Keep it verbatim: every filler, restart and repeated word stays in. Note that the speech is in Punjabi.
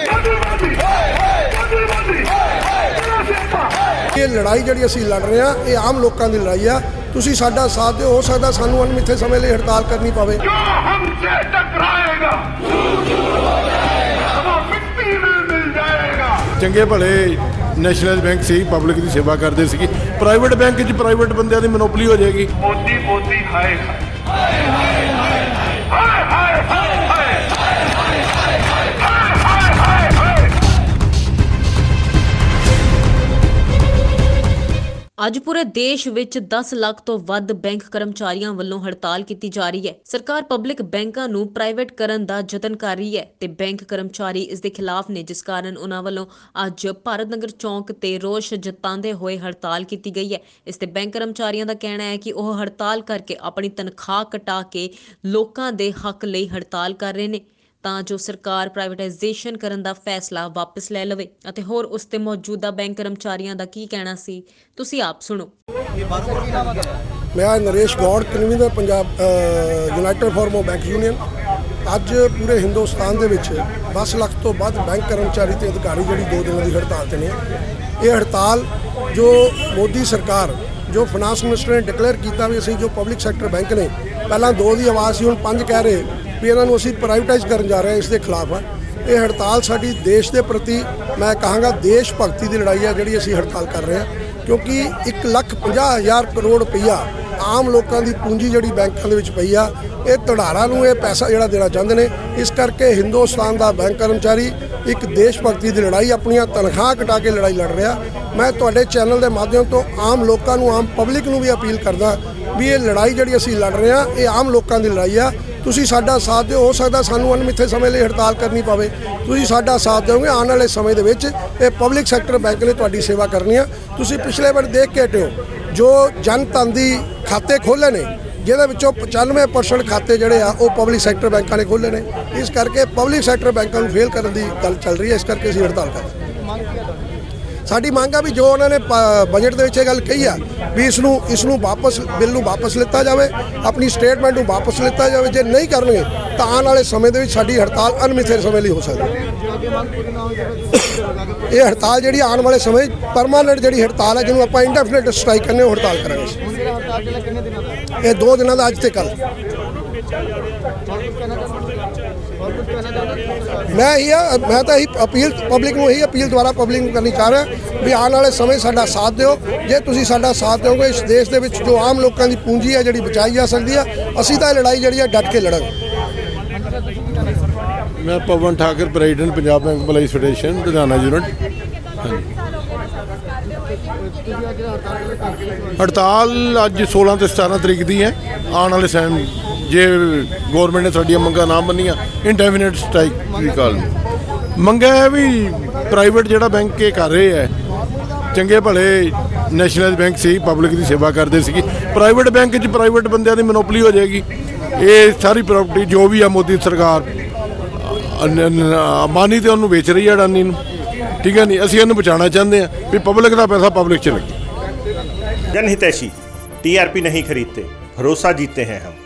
ये लड़ाई जिहड़ी असीं लड़ रहे हैं ये आम लोगों की लड़ाई है। तुसीं साडा साथ दिओ, हो सकदा सानूं अनमिथे समय लई हड़ताल करनी पवे। जो हमसे टकराएगा वो मिट्टी में मिल जाएगा। चंगे भले नैशनल बैंक सी पब्लिक की सेवा करते सी, प्राइवेट बैंक च प्राइवेट बंदियां दी मोनोपली हो जाएगी। मोदी मोदी हाय हाय हाय हाय हाय हाय ਅੱਜ ਪੂਰੇ ਦੇਸ਼ ਵਿੱਚ दस ਲੱਖ ਤੋਂ ਵੱਧ ਬੈਂਕ ਕਰਮਚਾਰੀਆਂ ਵੱਲੋਂ ਹੜਤਾਲ ਕੀਤੀ ਜਾ ਰਹੀ ਹੈ। ਸਰਕਾਰ ਪਬਲਿਕ ਬੈਂਕਾਂ ਨੂੰ ਪ੍ਰਾਈਵੇਟ ਕਰਨ ਦਾ ਯਤਨ ਕਰ ਰਹੀ ਹੈ ਤੇ ਬੈਂਕ ਕਰਮਚਾਰੀ ਇਸ ਦੇ ਖਿਲਾਫ ਨੇ, ਜਿਸ ਕਾਰਨ ਉਹਨਾਂ ਵੱਲੋਂ ਅੱਜ ਭਾਰਤ ਨਗਰ ਚੌਂਕ ਤੇ ਰੋਸ ਜਤਾਉਂਦੇ ਹੋਏ ਹੜਤਾਲ ਕੀਤੀ ਗਈ ਹੈ। ਇਸ ਤੇ ਬੈਂਕ ਕਰਮਚਾਰੀਆਂ ਦਾ ਕਹਿਣਾ ਹੈ ਕਿ ਉਹ ਹੜਤਾਲ ਕਰਕੇ ਆਪਣੀ ਤਨਖਾਹ ਘਟਾ ਕੇ ਲੋਕਾਂ ਦੇ ਹੱਕ ਲਈ ਹੜਤਾਲ ਕਰ ਰਹੇ ਨੇ ਤਾਂ ਜੋ ਸਰਕਾਰ ਪ੍ਰਾਈਵੇਟਾਈਜੇਸ਼ਨ ਕਰਨ ਦਾ ਫੈਸਲਾ ਵਾਪਸ ਲੈ ਲਵੇ। ਅਤੇ ਹੋਰ ਉਸ ਤੇ ਮੌਜੂਦਾ ਬੈਂਕ ਕਰਮਚਾਰੀਆਂ ਦਾ ਕੀ ਕਹਿਣਾ ਸੀ, ਤੁਸੀਂ ਆਪ ਸੁਣੋ। ਮੈਂ Naresh Gaur, convener Punjab united forum of bank union. ਅੱਜ ਪੂਰੇ ਹਿੰਦੁਸਤਾਨ ਦੇ ਵਿੱਚ दस ਲੱਖ ਤੋਂ ਵੱਧ ਬੈਂਕ ਕਰਮਚਾਰੀ ਤੇ ਅਧਿਕਾਰੀ ਜਿਹੜੀ ਦੋ ਦਿਨਾਂ ਦੀ ਹੜਤਾਲ ਤੇ ਨੇ। ਇਹ ਹੜਤਾਲ ਜੋ ਮੋਦੀ ਸਰਕਾਰ ਜੋ ਫਾਈਨਾਂਸ ਮਿਨਿਸਟਰ ਨੇ ਡਿਕਲੇਅਰ ਕੀਤਾ ਵੀ ਅਸੀਂ ਜੋ ਪਬਲਿਕ ਸੈਕਟਰ ਬੈਂਕ ਨੇ, ਪਹਿਲਾਂ ਦੋ ਦੀ ਆਵਾਜ਼ ਸੀ, ਹੁਣ ਪੰਜ ਕਹਿ ਰਹੇ ਵੀ ਇਹਨਾਂ ਨੂੰ ਅਸੀਂ ਪ੍ਰਾਈਵੇਟਾਈਜ਼ ਕਰਨ ਜਾ ਰਹੇ ਹਾਂ, ਇਸ ਦੇ ਖਿਲਾਫ ਆ। ਇਹ ਹੜਤਾਲ ਸਾਡੀ ਦੇਸ਼ ਦੇ ਪ੍ਰਤੀ ਮੈਂ ਕਹਾਂਗਾ ਦੇਸ਼ ਭਗਤੀ ਦੀ ਲੜਾਈ ਹੈ ਜਿਹੜੀ ਅਸੀਂ ਹੜਤਾਲ ਕਰ ਰਹੇ ਹਾਂ, ਕਿਉਂਕਿ ਇੱਕ ਲੱਖ ਪੰਜਾਹ ਹਜ਼ਾਰ ਕਰੋੜ ਰੁਪਈਆ ਆਮ ਲੋਕਾਂ ਦੀ ਪੂੰਜੀ ਜਿਹੜੀ ਬੈਂਕਾਂ ਦੇ ਵਿੱਚ ਪਈ ਆ, ਇਹ ਧੜਾਰਾਂ ਨੂੰ ਇਹ ਪੈਸਾ ਜਿਹੜਾ ਦੇਣਾ ਚਾਹੁੰਦੇ ਨੇ। ਇਸ ਕਰਕੇ ਹਿੰਦੁਸਤਾਨ ਦਾ ਬੈਂਕ ਕਰਮਚਾਰੀ ਇੱਕ ਦੇਸ਼ ਭਗਤੀ ਦੀ ਲੜਾਈ, ਆਪਣੀਆਂ ਤਨਖਾਹ ਘਟਾ ਕੇ ਲੜਾਈ ਲੜ ਰਿਹਾ। ਮੈਂ ਤੁਹਾਡੇ ਚੈਨਲ ਦੇ ਮਾਧਿਅਮ ਤੋਂ ਆਮ ਲੋਕਾਂ ਨੂੰ, ਆਮ ਪਬਲਿਕ ਨੂੰ ਵੀ ਅਪੀਲ ਕਰਦਾ ਵੀ ਇਹ ਲੜਾਈ ਜਿਹੜੀ ਅਸੀਂ ਲੜ ਰਹੇ ਹਾਂ ਇਹ ਆਮ ਲੋਕਾਂ ਦੀ ਲੜਾਈ ਆ। ਤੁਸੀਂ ਸਾਡਾ ਸਾਥ ਦਿਓ, ਹੋ ਸਕਦਾ ਸਾਨੂੰ ਅਣਮਿੱਥੇ ਸਮੇਂ ਲਈ ਹੜਤਾਲ ਕਰਨੀ ਪਵੇ। ਤੁਸੀਂ ਸਾਡਾ ਸਾਥ ਦਿਓਗੇ, ਆਉਣ ਵਾਲੇ ਸਮੇਂ ਦੇ ਵਿੱਚ ਇਹ ਪਬਲਿਕ ਸੈਕਟਰ ਬੈਂਕ ਨੇ ਤੁਹਾਡੀ ਸੇਵਾ ਕਰਨੀ ਆ। ਤੁਸੀਂ ਪਿਛਲੇ ਵਾਰ ਦੇਖ ਕੇ ਹਟਿਓ ਜੋ ਜਨ ਧਨ ਦੀ ਖਾਤੇ ਖੋਲ੍ਹੇ ਨੇ, ਜਿਹਦੇ ਵਿੱਚੋਂ ਪਚਾਨਵੇਂ ਪਰਸੈਂਟ ਖਾਤੇ ਜਿਹੜੇ ਆ ਉਹ ਪਬਲਿਕ ਸੈਕਟਰ ਬੈਂਕਾਂ ਨੇ ਖੋਲ੍ਹੇ ਨੇ। ਇਸ ਕਰਕੇ ਪਬਲਿਕ ਸੈਕਟਰ ਬੈਂਕਾਂ ਨੂੰ ਫੇਲ ਕਰਨ ਦੀ ਗੱਲ ਚੱਲ ਰਹੀ ਹੈ, ਇਸ ਕਰਕੇ ਅਸੀਂ ਹੜਤਾਲ ਕਰ ਰਹੇ ਹਾਂ। ਸਾਡੀ ਮੰਗ ਆ ਵੀ ਜੋ ਉਹਨਾਂ ਨੇ ਬਜਟ ਦੇ ਵਿੱਚ ਇਹ ਗੱਲ ਕਹੀ ਆ ਵੀ ਇਸ ਨੂੰ ਇਸ ਨੂੰ ਵਾਪਸ ਬਿੱਲ ਨੂੰ ਵਾਪਸ ਲਿੱਤਾ ਜਾਵੇ, ਆਪਣੀ ਸਟੇਟਮੈਂਟ ਨੂੰ ਵਾਪਸ ਲਿੱਤਾ ਜਾਵੇ। ਜੇ ਨਹੀਂ ਕਰਨਗੇ ਤਾਂ ਆਉਣ ਵਾਲੇ ਸਮੇਂ ਦੇ ਵਿੱਚ ਸਾਡੀ ਹੜਤਾਲ ਅਣਮਿੱਥੇ ਸਮੇਂ ਲਈ ਹੋ ਸਕਦੀ ਹੈ। ਇਹ ਹੜਤਾਲ ਜਿਹੜੀ ਆਉਣ ਵਾਲੇ ਸਮੇਂ ਪਰਮਾਨੈਂਟ ਜਿਹੜੀ ਹੜਤਾਲ ਹੈ, ਜਿਹਨੂੰ ਆਪਾਂ ਇੰਡੈਫੀਨਿਟ ਸਟ੍ਰਾਈਕ ਕਹਿੰਦੇ, ਉਹ ਹੜਤਾਲ ਕਰਾਂਗੇ। ਇਹ ਦੋ ਦਿਨਾਂ ਦਾ, ਅੱਜ ਤੇ ਕੱਲ। ਮੈਂ ਹੀ ਮੈਂ ਤਾਂ ਇਹੀ ਅਪੀਲ ਪਬਲਿਕ ਨੂੰ ਇਹੀ ਅਪੀਲ ਦੁਆਰਾ ਪਬਲਿਕ ਨੂੰ ਕਰਨੀ ਚਾਹ ਰਿਹਾ ਵੀ ਆਉਣ ਵਾਲੇ ਸਮੇਂ ਸਾਡਾ ਸਾਥ ਦਿਓ। ਜੇ ਤੁਸੀਂ ਸਾਡਾ ਸਾਥ ਦਿਓਗੇ, ਇਸ ਦੇਸ਼ ਦੇ ਵਿੱਚ ਜੋ ਆਮ ਲੋਕਾਂ ਦੀ ਪੂੰਜੀ ਹੈ ਜਿਹੜੀ ਬਚਾਈ ਜਾ ਸਕਦੀ ਹੈ। ਅਸੀਂ ਤਾਂ ਇਹ ਲੜਾਈ ਜਿਹੜੀ ਹੈ ਡਟ ਕੇ ਲੜਾਂਗੇ। ਮੈਂ Pawan Thakar, president Punjab bank employees federation Ludhiana unit. ਹੜਤਾਲ ਅੱਜ सोलह ਤੇ सतारह ਤਰੀਕ ਦੀ ਹੈ। ਆਉਣ ਵਾਲੇ ਟਾਈਮ ਜੇ ਗੌਰਮੈਂਟ ਨੇ ਸਾਡੀਆਂ ਮੰਗਾਂ ਨਾ ਮੰਨੀਆਂ, ਇੰਡੈਫੀਨਿਟ ਸਟ੍ਰਾਈਕ ਦੀ ਕਾਲ ਮੰਗਿਆ ਹੈ ਵੀ ਪ੍ਰਾਈਵੇਟ ਜਿਹੜਾ ਬੈਂਕ ਇਹ ਕਰ ਰਹੇ ਹੈ। ਚੰਗੇ ਭਲੇ ਨੈਸ਼ਨਲ बैंक सी पब्लिक की सेवा करते सी, प्राइवेट बैंक च प्राइवेट बंदियां दी मोनोपली हो जाएगी। ये सारी प्रॉपर्टी जो भी है मोदी सरकार अंबानी तो उन्होंने बेच रही है, अडानी नूं, ठीक है नहीं। असीं इहनूं बचाना चाहते हैं भी पब्लिक का पैसा पब्लिक च लगे। जनहितैषी टी आर पी नहीं खरीदते, भरोसा जीतते हैं हम।